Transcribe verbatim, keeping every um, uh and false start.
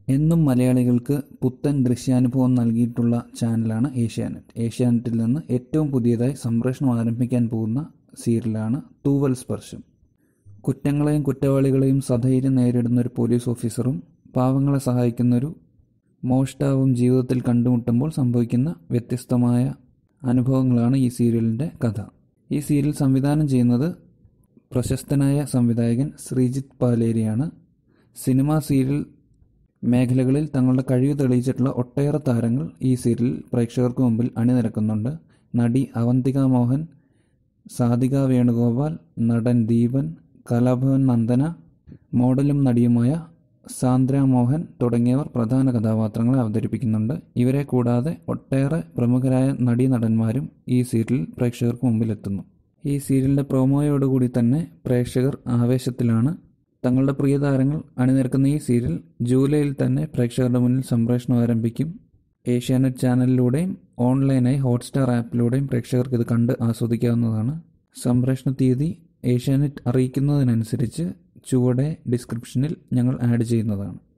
എന്നും മലയാളികൾക്ക് പുത്തൻ ദൃശ്യാനുഭവം നൽകിയിട്ടുള്ള ചാനലാണ് ഏഷ്യാനെറ്റ്. ഏഷ്യാനെറ്റിൽ നിന്ന് ഏറ്റവും പുതിയതായി സംപ്രേഷണം ആരംഭിക്കാൻ പോകുന്ന സീരിയലാണ് തൂവൽ സ്പർശം. കുറ്റങ്ങളെയും കുറ്റവാളികളെയും സധൈര്യം നേരിടുന്ന ഒരു പോലീസ് ഓഫീസറും പാവങ്ങളെ സഹായിക്കുന്നൊരു മോഷ്ടാവും ജീവിതത്തിൽ കണ്ടുമുട്ടുമ്പോൾ സംഭവിക്കുന്ന വ്യത്യസ്തമായ അനുഭവങ്ങളാണ് ഈ സീരിയലിൻ്റെ കഥ. ഈ സീരിയൽ സംവിധാനം ചെയ്യുന്നത് പ്രശസ്തനായ സംവിധായകൻ ശ്രീജിത്ത് പാലേരിയാണ്. സിനിമ, സീരിയൽ മേഖലകളിൽ തങ്ങളുടെ കഴിവ് തെളിയിച്ചിട്ടുള്ള ഒട്ടേറെ താരങ്ങൾ ഈ സീരിയലിൽ പ്രേക്ഷകർക്ക് മുമ്പിൽ അണിനിരക്കുന്നുണ്ട്. നടി അവന്തിക മോഹൻ, സാധിക വേണുഗോപാൽ, നടൻ ദീപൻ, കലാഭവൻ നന്ദന, മോഡലും നടിയുമായ സാന്ദ്ര മോഹൻ തുടങ്ങിയവർ പ്രധാന കഥാപാത്രങ്ങളെ അവതരിപ്പിക്കുന്നുണ്ട്. ഇവരെ കൂടാതെ ഒട്ടേറെ പ്രമുഖരായ നടീനടന്മാരും ഈ സീരിയലിൽ പ്രേക്ഷകർക്ക് മുമ്പിലെത്തുന്നു. ഈ സീരിയലിൻ്റെ പ്രൊമോയോടുകൂടി തന്നെ പ്രേക്ഷകർ ആവേശത്തിലാണ്. തങ്ങളുടെ പ്രിയ താരങ്ങൾ അണിനിരക്കുന്ന ഈ സീരിയൽ ജൂലൈയിൽ തന്നെ പ്രേക്ഷകരുടെ മുന്നിൽ സംപ്രേഷണം ആരംഭിക്കും. ഏഷ്യാനെറ്റ് ചാനലിലൂടെയും ഓൺലൈനായി ഹോട്ട്സ്റ്റാർ ആപ്പിലൂടെയും പ്രേക്ഷകർക്ക് ഇത് കണ്ട് ആസ്വദിക്കാവുന്നതാണ്. സംപ്രേഷണ തീയതി ഏഷ്യാനെറ്റ് അറിയിക്കുന്നതിനനുസരിച്ച് ചുവടെ ഡിസ്ക്രിപ്ഷനിൽ ഞങ്ങൾ ആഡ് ചെയ്യുന്നതാണ്.